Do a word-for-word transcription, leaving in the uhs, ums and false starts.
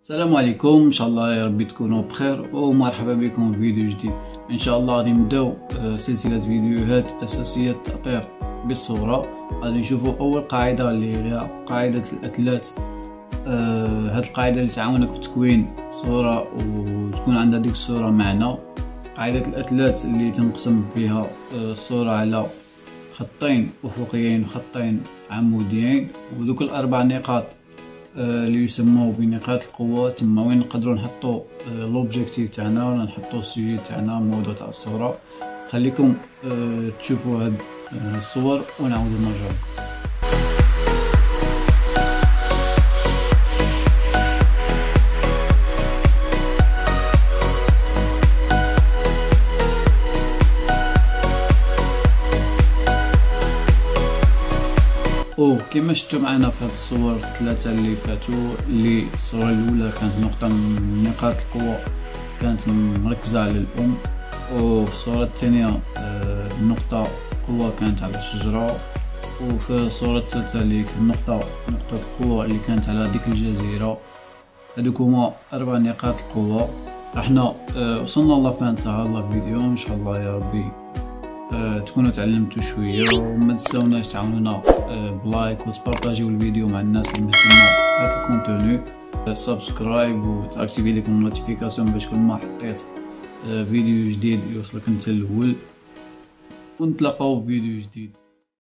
السلام عليكم، ان شاء الله يا ربي تكونوا بخير ومرحبا بكم في فيديو جديد. ان شاء الله غادي نبداو سلسله فيديوهات اساسيه التأطير بالصوره. غادي نشوفوا اول قاعده اللي هي قاعده الاثلات. آه هاد القاعده اللي تعاونك في تكوين صوره وتكون عندها ديك الصوره معنى. قاعده الاثلات اللي تنقسم فيها الصوره على خطين افقيين وخطين عموديين، ودوك الاربع نقاط اللي يسموه بنقاط القوة تما وين نقدروا نحطوا لوبجيكتيف تاعنا ولا نحطوا السوجي تاعنا الموضوع تاع الصورة. خليكم تشوفوا هاد الصور ونعاودوا نرجعوا. او كما شفتوا معنا في هاد الصور الثلاثه اللي فاتوا، اللي الصوره الاولى كانت نقطه من نقاط القوه كانت مركزه على الام، وفي الصوره الثانيه النقطه قوه كانت على الشجره، وفي الصوره الثالثه اللي نقطه نقطه القوه اللي كانت على ديك الجزيره. هادوك هما اربع نقاط القوه. احنا وصلنا الله فين انتهى الفيديو. ان شاء الله يا ربي أه تكونوا تعلمتوا شويه، وما تنساوناش تعاونونا أه بلايك وتبارطاجيو الفيديو مع الناس اللي مهتمه بهذا الكونتوني. سبسكرايب وتاكتيفي ديك النوتيفيكاسيون باش كل ما حطيت أه فيديو جديد يوصلك انت الاول. ونتلاقاو في فيديو جديد.